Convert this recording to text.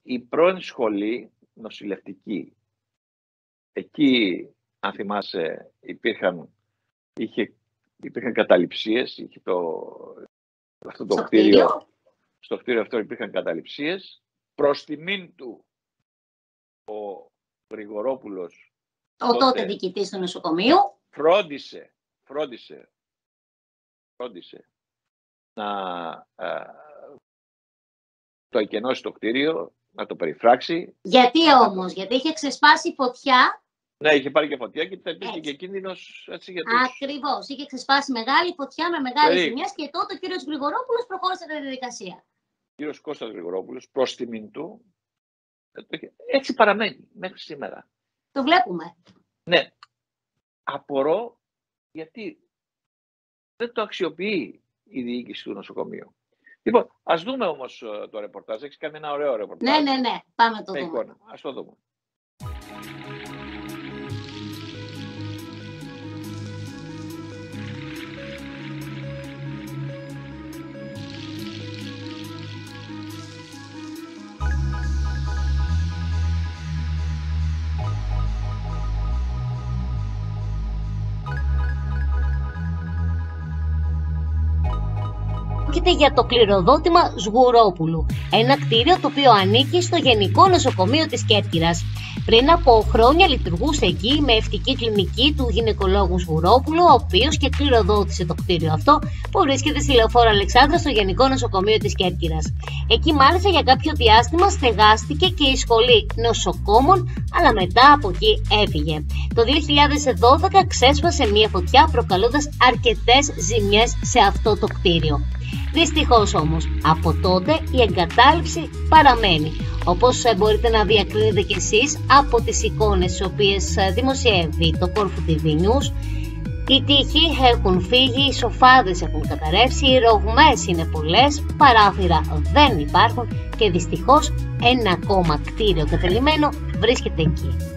η πρώην σχολή νοσηλευτική. Εκεί, αν θυμάσαι, υπήρχαν καταληψίες, είχε αυτό το κτίριο. Στο κτίριο αυτό υπήρχαν καταληψίες. Προς τιμήν του ο Γρηγορόπουλος, ο τότε διοικητής του νοσοκομείου, φρόντισε να το εκενώσει το κτίριο, να το περιφράξει. Γιατί όμως, γιατί είχε ξεσπάσει φωτιά. Ναι, είχε πάρει και φωτιά και υπήρχε και κίνδυνος έτσι για τους... Ακριβώς, είχε ξεσπάσει μεγάλη φωτιά με μεγάλες ζημιές και τότε ο κύριος Γρηγορόπουλος προχώρησε τη διαδικασία. Ο κύριος Κώστας Γρηγορόπουλος, προς τιμήν του, έτσι παραμένει μέχρι σήμερα. Το βλέπουμε. Ναι. Απορώ γιατί δεν το αξιοποιεί η διοίκηση του νοσοκομείου. Λοιπόν, ας δούμε όμως το ρεπορτάζ. Έχεις κάνει ένα ωραίο ρεπορτάζ. Ναι. Πάμε το δούμε. Εικόνα. Ας το δούμε. Πρόκειται για το κληροδότημα Σγουρόπουλου, ένα κτίριο το οποίο ανήκει στο Γενικό Νοσοκομείο της Κέρκυρας. Πριν από χρόνια λειτουργούσε εκεί με ευτική κλινική του γυναικολόγου Σγουρόπουλου, ο οποίος και κληροδότησε το κτίριο αυτό που βρίσκεται στη Λεωφόρο Αλεξάνδρα στο Γενικό Νοσοκομείο της Κέρκυρας. Εκεί μάλιστα για κάποιο διάστημα στεγάστηκε και η σχολή νοσοκόμων, αλλά μετά από εκεί έφυγε. Το 2012 ξέσπασε μια φωτιά προκαλώντας αρκετές ζημιές σε αυτό το κτίριο. Δυστυχώς όμως, από τότε η εγκατάλειψη παραμένει. Όπως μπορείτε να διακρίνετε κι εσείς από τις εικόνες τις οποίες δημοσιεύει το Corfu TV News, οι τοίχοι έχουν φύγει, οι σοφάδες έχουν καταρρεύσει, οι ρογμές είναι πολλές, παράθυρα δεν υπάρχουν και δυστυχώς ένα ακόμα κτίριο κατελημμένο βρίσκεται εκεί.